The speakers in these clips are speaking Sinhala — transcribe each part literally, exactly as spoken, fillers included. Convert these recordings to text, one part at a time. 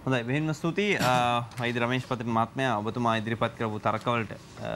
හොඳයි බෙහෙන්ම ස්තුතියි වෛද්‍ය රමේෂ් පතිරණ මහත්මයා ඔබතුමා ඉදිරිපත් කරපු තර්කවලට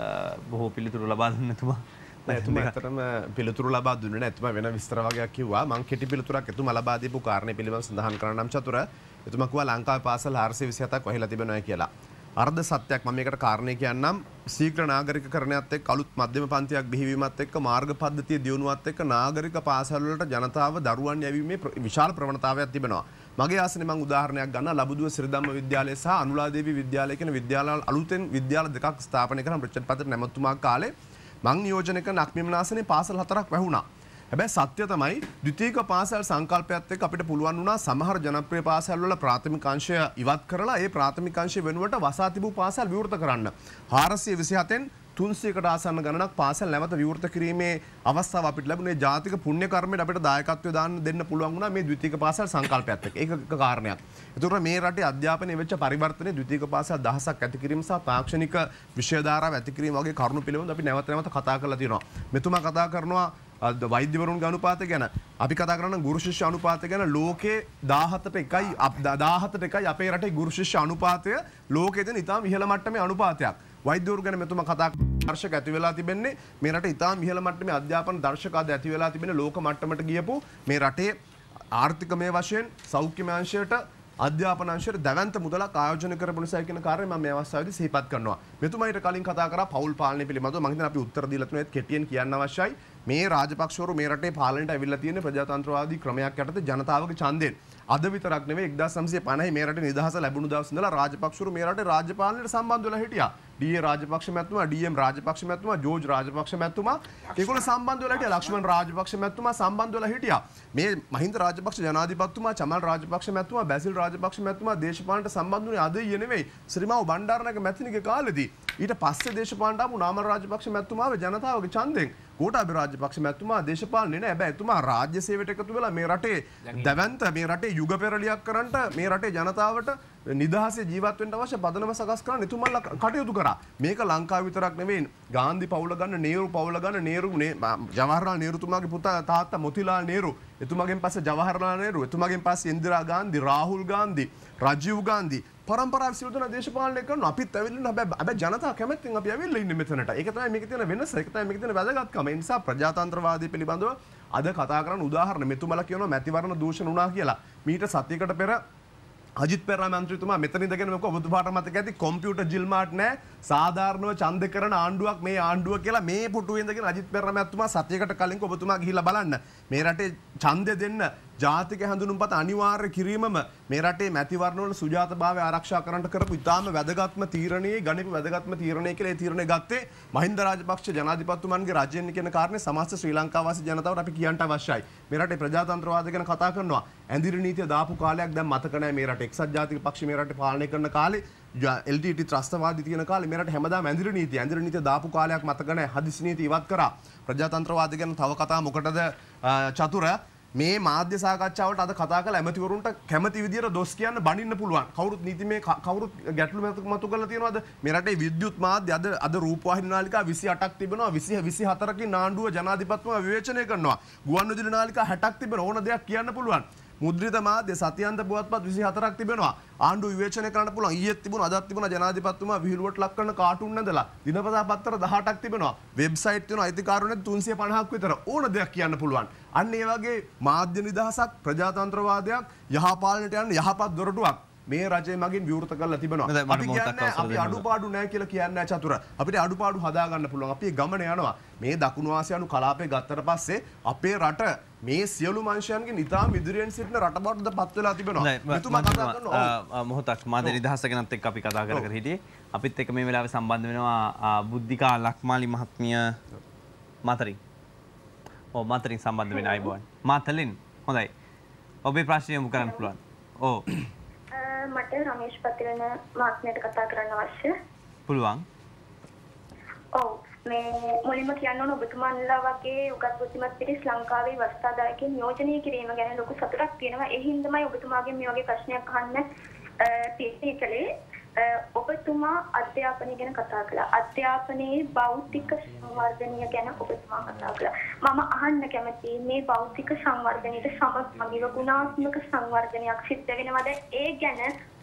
බොහෝ පිළිතුරු ලබා දුන්න තුමා. එතුමා ඇත්තටම පිළිතුරු ලබා දුන්නේ නැහැ. එතුමා වෙන විස්තර වගේක් කිව්වා. මම කෙටි පිළිතුරක් එතුමා ලබා දීපු කාරණේ පිළිබඳව සඳහන් කරන්නම් චතුර. එතුමා කිව්වා ලංකාවේ පාසල් හාරසිය විසිහතක් වහිලා තිබෙනවා කියලා. අර්ධ සත්‍යයක් මම මේකට කාරණේ කියන්නම්. ශීඝ්‍ර නාගරිකකරණයත් එක්ක අලුත් මධ්‍යම පන්තියක් බිහිවීමත් එක්ක මාර්ග පද්ධතිය දියුණුවත් එක්ක නාගරික පාසල් වලට ජනතාව දරුවන් යැවීමේ විශාල ප්‍රවණතාවයක් තිබෙනවා. මගේ ආසනේ මම උදාහරණයක් ගන්නවා. ලබුදුව සිරිධම්ම විද්‍යාලය සහ අනුලාදේවි විද්‍යාලය කියන විද්‍යාල අලුතෙන් විද්‍යාල දෙකක් ස්ථාපනය කරන රිචඩ් පතිරණ නැමතුමා කාලේ මං නියෝජනය කරන අක්මිමනාසනේ පාසල් හතරක් වැහුණා. හැබැයි සත්‍ය තමයි ද්විතීයික පාසල් සංකල්පයත් එක්ක අපිට පුළුවන් වුණා සමහර ජනප්‍රිය පාසල් වල ප්‍රාථමික අංශය ඉවත් කරලා ඒ ප්‍රාථමික අංශය වෙනුවට වසා තිබූ පාසල් විවෘත කරන්න. හාරසිය විසිහතෙන් තුන්සියයකට ආසන්න ගණනක් පාසල් නැවත විවෘත කිරීමේ අවස්ථාව අපිට ලැබුණේ ජාතික පුණ්‍ය කර්මයට අපිට දායකත්වය දාන්න දෙන්න පුළුවන් වුණා මේ ද්විතීයික පාසල් සංකල්පයත් එක්ක. ඒක එක කාරණයක්. ඒතකොට මේ රටේ අධ්‍යාපනයේ වෙච්ච පරිවර්තනයේ ද්විතීයික පාසල් දහසක් ඇති කිරීම සහ තාක්ෂණික විෂය ධාරාව ඇති කිරීම වගේ කරුණු පිළිබඳව අපි නැවත නැවත කතා කරලා තියෙනවා. මෙතුමා කතා කරනවා වෛද්‍යවරුන්ගේ අනුපාතය ගැන. අපි කතා කරන ගුරු ශිෂ්‍ය අනුපාතය ගැන ලෝකේ දාහතට එකයි දාහතට එකයි අපේ රටේ ගුරු ශිෂ්‍ය අනුපාතය ලෝකයේ තියෙන ඉතාම ඉහළ මට්ටමේ අනුපාතයක්. වෛද්‍යවරු ගැන මෙතුමා කතා දර්ශක ඇති වෙලා තිබෙන්නේ මේ රටේ ඉතාම ඉහළ මට්ටමේ අධ්‍යාපන දර්ශක අද ඇති වෙලා තිබෙන ලෝක මට්ටමට ගියපු මේ රටේ ආර්ථිකමය වශයෙන් සෞඛ්‍යමය අංශයට අධ්‍යාපන අංශයට දැවැන්ත මුදලක් ආයෝජනය කරපු නිසා කියන කාරණේ මම මේ අවස්ථාවේදී සිහිපත් කරනවා. මෙතුමා ඊට කලින් කතා කරා පෞල් පාලනය පිළිබඳව. මම හිතන්නේ අපි උත්තර දීලා තුනේත් කෙටියෙන් කියන්න අවශ්‍යයි. මේ රාජපක්ෂවරු මේ රටේ පාලනයට ඇවිල්ලා තියෙන ප්‍රජාතන්ත්‍රවාදී ක්‍රමයක් යටතේ ජනතාවගේ ඡන්දයෙන්. අද විතරක් නෙවෙයි එක්දාස් නවසිය පනහේ මේ රටේ නිදහස ලැබුණු දවස් ඉඳලා රාජපක්ෂවරු මේ රටේ රාජ්‍ය පාලනයට සම්බන්ධ වෙලා හිටියා. ඩී.ඒ. රාජපක්ෂ මැතිතුමා, ඩී.එම්. රාජපක්ෂ මැතිතුමා, ජෝර්ජ් රාජපක්ෂ මැතිතුමා ඒගොල්ලෝ සම්බන්ධ වෙලා හිටියා. ලක්ෂ්මන් රාජපක්ෂ මැතිතුමා සම්බන්ධ වෙලා හිටියා. මේ මහින්ද රාජපක්ෂ ජනාධිපතිතුමා, චමල් රාජපක්ෂ මැතිතුමා, බැසිල් රාජපක්ෂ මැතිතුමා දේශපාලනට සම්බන්ධ වුණේ අද ඊයේ නෙවෙයි. ශ්‍රීමාව බණ්ඩාරනායක මැතිණිගේ කාලෙදී. ඊට පස්සේ දේශපාලනට ආපු නාමල් රාජපක්ෂ මැතිතුමාව ජනතාවගේ ඡන්දයෙන් ගෝඨාභය රාජපක්ෂ මැතිතුමා දේශපාලනේ නෑ. හැබැයි එතුමා රාජ්‍ය සේවයට එකතු වෙලා මේ රටේ දැවැන්ත මේ රටේ යුග පෙරලියක් කරන්නට මේ රටේ ජනතාවට නිදහසේ ජීවත් වෙන්න අවශ්‍ය පදනම සකස් කරන්න එතුමාලා කටයුතු කරා. මේක ලංකාව විතරක් නෙවෙයි. ගාන්ධි පවුල ගන්න, නේරු පවුල ගන්න, නේරු ජවහර්ලාල් නේරුතුමාගේ පුතා තාත්තා මොතිලාල් නේරු, එතුමාගෙන් පස්සේ ජවහර්ලාල් නේරු, එතුමාගෙන් පස්සේ ඉන්දිරා ගාන්ධි, රාහුල් ගාන්ධි, රජීව් ගාන්ධි පරම්පරාව සියලු දෙනා දේශපාලනය කරනවා. අපිත් ඇවිල්ලා හැබැයි හැබැයි ජනතාව කැමැත්තෙන් අපි ඇවිල්ලා ඉන්නේ මෙතනට. ඒක තමයි මේකේ තියෙන වෙනස. ඒක තමයි මේකේ තියෙන වැදගත්කම. ඒ නිසා ප්‍රජාතන්ත්‍රවාදී පිළිබඳව අද කතා කරන උදාහරණ මෙතුමලා කියනවා මැතිවරණ දූෂණ වුණා කියලා. මීට සතියකට පෙර අජිත් පෙරේරා මන්ත්‍රීතුමා මෙතන ඉඳගෙන මොකද ඔබතුමාට මතක ඇති කම්පියුටර් ජිල්මාට් නැහැ සාධාරණව ඡන්ද කරන ආණ්ඩුවක් මේ ආණ්ඩුව කියලා මේ පුටුවේ ඉඳගෙන අජිත් පෙරේරා මන්ත්‍රීතුමා සතියකට කලින් ඔබතුමා ගිහිල්ලා බලන්න මේ රටේ ඡන්දෙ දෙන්න ජාතික හැඳුනුම්පත අනිවාර්ය කිරීමම මේ රටේ මැතිවරණවල සුජාතභාවය ආරක්ෂා කරන්නට කරපු ඉතාම වැදගත්ම තීරණයේ ගණිත වැදගත්ම තීරණය කියලා ඒ තීරණය ගත්තේ මහින්ද රාජපක්ෂ ජනාධිපතිතුමන්ගේ රජයෙන් කියන කාරණේ සමස්ත ශ්‍රී ලංකාවාසී ජනතාවට අපි කියන්න අවශ්‍යයි. මේ රටේ ප්‍රජාතන්ත්‍රවාදය ගැන කතා කරනවා. ඇඳිරි නීතිය දාපු කාලයක් දැන් මතක නැහැ මේ රටේ එක්සත් ජාතික පක්ෂ මේ රටේ පාලනය කරන කාලේ එල් ටී ටී ත්‍රස්තවාදී තියෙන කාලේ මේ රටේ හැමදාම ඇඳිරි නීතිය ඇඳිරි නීතිය දාපු කාලයක් මතක නැහැ. හදිසි නීති ඉවත් කරා. ප්‍රජාතන්ත්‍රවාදය ගැන තව කතා මොකටද චතුර මේ මාධ්‍ය සාකච්ඡාවලට අද කතා කළ ඇමතිවරුන්ට කැමති විදියට දොස් කියන්න බනින්න පුළුවන්. කවුරුත් නීතිමය කවුරුත් ගැටලු මතු කරලා තියෙනවද? මේ රටේ විද්‍යුත් මාධ්‍ය අද අද රූපවාහිනී නාලිකා විසි අටක් තිබෙනවා. විසි විසි හතරකින් ආණ්ඩුව ජනාධිපතිතුමා විවේචනය කරනවා. ගුවන්විදුලි නාලිකා හැටක් තිබෙන ඕන දෙයක් කියන්න පුළුවන්. මුද්‍රිත මාධ්‍ය සතියන්ත පුවත්පත් විසි හතරක් තිබෙනවා. ආණ්ඩුව විවේචනය කරන්න පුළුවන්. ඊයේත් තිබුණා අදත් තිබුණා ජනාධිපතිතුමා විහිළුවට ලක් කරන කාටුන් නැදලා. දිනපතා පත්තර දහඅටක් තිබෙනවා. වෙබ්සයිට් තියෙනවා අයිතිකාරුන්ට තුන්සිය පනහක් විතර ඕන දෙයක් කියන්න පුළුවන්. අන්න ඒ වගේ මාධ්‍ය නිදහසක් ප්‍රජාතන්ත්‍රවාදයක් යහපාලනයට යන යහපත් දොරටුවක් මේ රජය මගින් විවෘත කරලා තිබෙනවා. අපි කියන්නේ අපි අඩුපාඩු නැහැ කියලා කියන්නේ නැහැ චතුර. අපිට අඩුපාඩු හදා ගන්න පුළුවන්. අපි ගමන යනවා. මේ දකුණු ආසියානු කලාපේ ගත්තට පස්සේ අපේ රට මේ සියලු මනුෂ්‍යයන්ගේ නිතාම ඉදිරියෙන් සිටින රට බවටද පත් වෙලා තිබෙනවා. මෙතුමා කතා කරනවා මොහොතක් මාධ්‍ය නිදහස ගැනත් එක්ක අපි කතා කර කර හිටියේ. අපිත් එක්ක මේ වෙලාවේ සම්බන්ධ වෙනවා බුද්ධිකා ලක්මාලි මහත්මිය මාතරින්. ඔව් මාතරින් සම්බන්ධ වෙන අයබෝන්. මාතලින් හොඳයි. ඔබේ ප්‍රශ්නය යොමු කරන්න පුළුවන්. ඔව්. මට රමේෂ් පතිරණ මහත්මයාට කතා කරන්න අවශ්‍ය. පුළුවන්. ඔව් මේ මුලින්ම කියන්න ඕන ඔබතුමාලා වගේ උගත් බුද්ධිමත් පිරිස් ලංකාවේ වස්තාදායකයන් නියෝජනය කිරීම ගැන ලොකු සතුටක් තියෙනවා. ඒ හින්දාමයි ඔබතුමාගෙන් මේ වගේ ප්‍රශ්නයක් අහන්න තීරණය කළේ. ඔබතුමා අධ්‍යාපනය ගැන කතා කළා. අධ්‍යාපනයේ භෞතික සංවර්ධනය ගැන ඔබතුමා කතා කළා. මම අහන්න කැමතියි මේ භෞතික සංවර්ධනයට සමගිව ගුණාත්මක සංවර්ධනයක් සිද්ධ වෙනවද? ඒ ගැන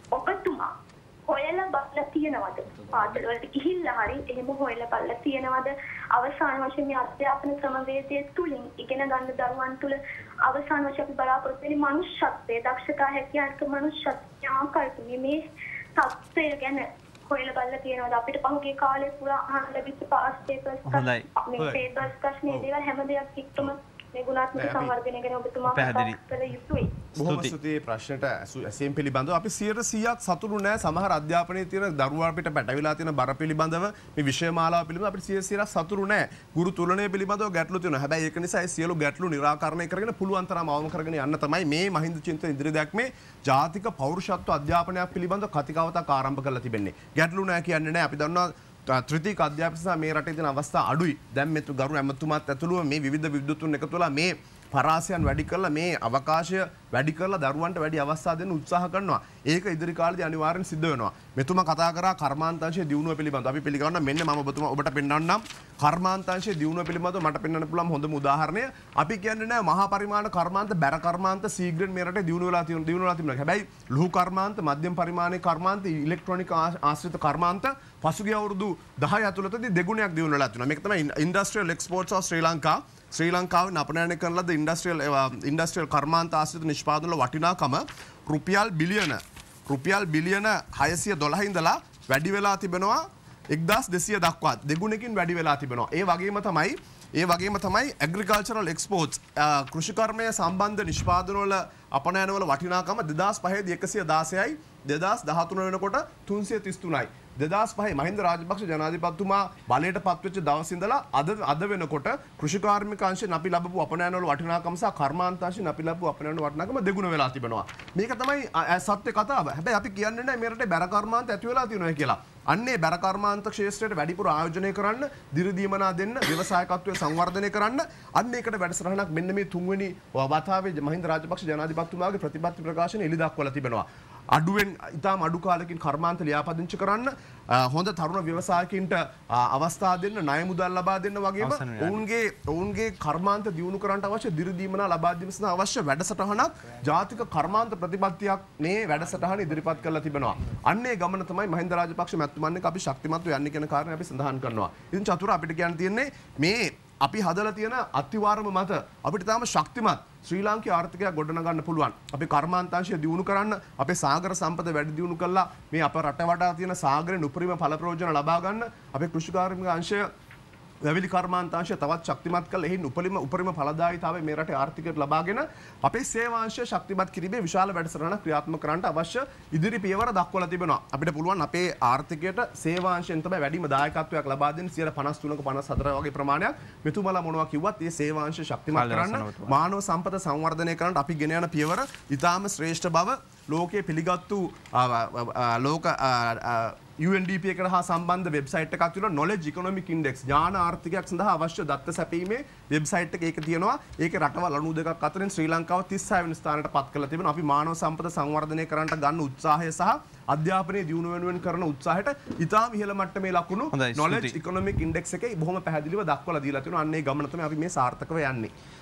ඔබතුමා හොයලා බලලා තියෙනවද? පාසල වලට ගිහිල්ලා හරි එහෙම හොයලා බලලා තියෙනවද? අවසාන වශයෙන් මේ අධ්‍යාපන ක්‍රමවේදය තුලින් ඉගෙන ගන්න දරුවන් තුල අවසාන වශයෙන් අපි බලාපොරොත්තු වෙන්නේ මනුෂ්‍යත්වයේ දක්ෂතා හැකියාවක මනුෂ්‍යත්වයේ ආකල්පනේ මේ තත්ත්වය ගැන හොයලා බලලා තියෙනවද? අපිට පහුගිය කාලේ පුරා අහන්න ලැබිච්ච පාස් පේපර්ස් මේ පේපර්ස් ප්‍රශ්නේ දේවල් හැම දෙයක් එක්කම මේ ගුණාත්මක සංවර්ධනය ගැන ඔබතුමා කතා කළ යුතුයි. බොහොම ස්තුතියි ප්‍රශ්නට ඇසීම් පිළිබඳව. අපි සියයට සීයක් සතුටු නැහැ. සමහර අධ්‍යාපනයේ තියෙන දරුවා අපිට පැටවිලා තියෙන බර පිළිබඳව මේ විෂය මාලාව පිළිබඳව අපිට සියයට සීයක් සතුටු නැහැ. ගුරු තුලනය පිළිබඳව ගැටලු තියෙනවා. හැබැයි ඒක නිසා ඒ සියලු ගැටලු निराකරණය කරගෙන පුළුවන් තරම් අවම කරගෙන යන්න තමයි මේ මහින්ද චින්තන ඉදිරි දැක්මේ ජාතික පෞරුෂත්ව අධ්‍යාපනයක් පිළිබඳව කතිකාවතක් ආරම්භ කරලා තිබෙන්නේ. ගැටලු නැහැ කියන්නේ නැහැ. අපි දන්නවා ත්‍රිතික අධ්‍යාපන සහ මේ රටේ තියෙන අවස්ථා අඩුයි. දැන් මෙතු ගරු ඇමතුමාත් ඇතුළුව මේ විවිධ විද්වතුන් එකතු වෙලා මේ පරාසයන් වැඩි කරලා මේ අවකාශය වැඩි කරලා දරුවන්ට වැඩි අවස්ථා දෙන්න උත්සාහ කරනවා. ඒක ඉදිරි කාලේදී අනිවාර්යෙන් සිද්ධ වෙනවා. මෙතුමා කතා කරා කර්මාන්තාංශයේ දියුණුව පිළිබඳව. අපි පිළිගන්නවා මෙන්න මම ඔබතුමා ඔබට පෙන්වන්නම් කර්මාන්තාංශයේ දියුණුව පිළිබඳව මට පෙන්වන්න පුළුවන් හොඳම උදාහරණය. අපි කියන්නේ නෑ මහා පරිමාණ කර්මාන්ත බැර කර්මාන්ත සීග්‍රෙන් මේ රටේ දියුණු වෙලා තියෙන දියුණු වෙලා තිබුණා. හැබැයි ලුහු කර්මාන්ත මධ්‍යම පරිමාණයේ කර්මාන්ත ඉලෙක්ට්‍රොනික ආශ්‍රිත කර්මාන්ත පසුගිය අවුරුදු දහය ඇතුළතදී දෙගුණයක් දියුණු වෙලා තිබුණා. මේක තමයි industrial exports of Sri Lanka. Sri ලංකාවේ නපනයනය කරන ලද ඉන්ඩස්ට්‍රියල් ඉන්ඩස්ට්‍රියල් කර්මාන්ත ආශ්‍රිත නිෂ්පාදන වල වටිනාකම රුපියල් බිලියන රුපියල් බිලියන හයසිය දොළහ ඉඳලා වැඩි වෙලා තිබෙනවා එක්දාස් දෙසිය දක්වා දෙගුණකින් වැඩි වෙලා තිබෙනවා. ඒ වගේම තමයි ඒ වගේම තමයි ඇග්‍රිකල්චරල් එක්ස්පෝර්ට්ස් කෘෂිකර්මය සම්බන්ධ නිෂ්පාදන වල අපනයන වල වටිනාකම දෙදාස් පහේ දී එකසිය දාසයයි දෙදාස් දහතුන වෙනකොට තුන්සිය තිස් තුනයි. දෙදාස් පහේ මහින්ද රාජපක්ෂ ජනාධිපතිතුමා බලයට පත්වෙච්ච දවස් ඉඳලා අද අද වෙනකොට කෘෂිකාර්මික අංශයෙන් අපි ලැබපු අපනයන වල වටිනාකම සහ කර්මාන්ත අංශයෙන් අපි ලැබපු අපනයන වටිනාකම දෙගුණ වෙලා තිබෙනවා. මේක තමයි සත්‍ය කතාව. හැබැයි අපි කියන්නේ නැහැ මේ රටේ බැර කර්මාන්ත ඇති වෙලා තියෙනවා කියලා. අන්නේ බැර කර්මාන්ත ක්ෂේත්‍රයට වැඩිපුර ආයෝජනය කරන්න, දිරිදීමනා දෙන්න, ව්‍යවසායකත්වය සංවර්ධනය කරන්න අන්න ඒකට වැඩසටහනක් මෙන්න මේ තුන්වෙනි වතාවේ මහින්ද රාජපක්ෂ ජනාධිපතිතුමාගේ ප්‍රතිපත්ති ප්‍රකාශනය එළි දක්වලා තිබෙනවා. අඩුවෙන් ඉතාම අඩු කාලෙකින් කර්මාන්ත ලියාපදිංචි කරන්න, හොඳ තරුණ ව්‍යවසායකින්ට අවස්ථා දෙන්න, ණය මුදල් ලබා දෙන්න වගේම ඔවුන්ගේ ඔවුන්ගේ කර්මාන්ත දියුණු කරන්නට අවශ්‍ය දිරිදීමනා ලබා දීම සඳහා අවශ්‍ය වැඩසටහනක් ජාතික කර්මාන්ත ප්‍රතිපත්තියක් මේ වැඩසටහන ඉදිරිපත් කරලා තිබෙනවා. අන්නේ ගමන තමයි මහින්ද රාජපක්ෂ මැතිතුමන් එක්ක අපි ශක්තිමත්ව යන්නේ කියන කාරණේ අපි සඳහන් කරනවා. ඉතින් චතුර අපිට කියන්න තියෙන්නේ මේ අපි හදලා තියෙන අතිවාරම මත අපිට තාම ශක්තිමත් ශ්‍රී ලාංකීය ආර්ථිකයක් ගොඩනගන්න පුළුවන්. අපි කර්මාන්තාංශය දියුණු කරන්න, අපේ සාගර සම්පත වැඩි දියුණු කළා මේ අප රට වටා තියෙන සාගරෙන් උපරිම ඵල ප්‍රයෝජන ලබා ගන්න, අපේ කෘෂිකාර්මික අංශය වැවිලි කර්මාන්තාංශය තවත් ශක්තිමත් කළ එහින් උපරිම උපරිම ඵලදායීතාවය මේ රටේ ආර්ථිකයට ලබාගෙන අපේ සේවාංශය ශක්තිමත් කිරීමේ විශාල වැඩසටහනක් ක්‍රියාත්මක කරන්නට අවශ්‍ය ඉදිරි පියවර දක්වලා තිබෙනවා. අපිට පුළුවන් අපේ ආර්ථිකයට සේවාංශයෙන් තමයි වැඩිම දායකත්වයක් ලබා දෙන්නේ. සියයට පනස් තුනක පනස් හතර වගේ ප්‍රමාණයක්. මෙතුමලා මොනවා කිව්වත් මේ සේවාංශය ශක්තිමත් කරන්න, මානව සම්පත සංවර්ධනය කරන්න අපි ගෙන යන පියවර ඉතාම ශ්‍රේෂ්ඨ බව ලෝකයේ පිළිගත්තු ලෝක U N D P එකට හා සම්බන්ධ වෙබ්සයිට් එකක් තියෙනවා Knowledge Economic Index ඥාන ආර්ථිකයක් සඳහා අවශ්‍ය දත්ත සැපීමේ වෙබ්සයිට් එක ඒක තියෙනවා. ඒකේ රටවල් අනූ දෙකක් අතරින් ශ්‍රී ලංකාව තිස් හය වෙනි ස්ථානයට පත් කරලා තිබෙනවා. අපි මානව සම්පත සංවර්ධනය කරන්නට ගන්න උත්සාහය සහ අධ්‍යාපනයේ දියුණුව වෙනුවෙන් කරන උත්සාහයට ඉතාම ඉහළ මට්ටමේ ලකුණු Knowledge Economic Index එකේ බොහොම පැහැදිලිව දක්වලා දීලා තියෙනවා. අන්න ඒ ගමන තමයි අපි මේ සාර්ථකව යන්නේ.